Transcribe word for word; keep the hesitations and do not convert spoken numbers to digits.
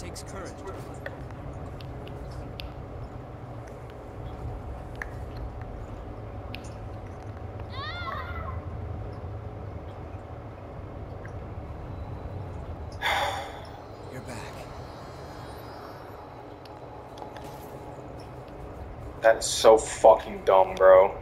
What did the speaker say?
takes courage. You're back. That is so fucking dumb, bro.